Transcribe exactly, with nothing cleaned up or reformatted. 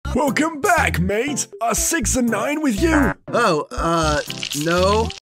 Welcome back, mate. Are six and nine with you? Oh, uh, no.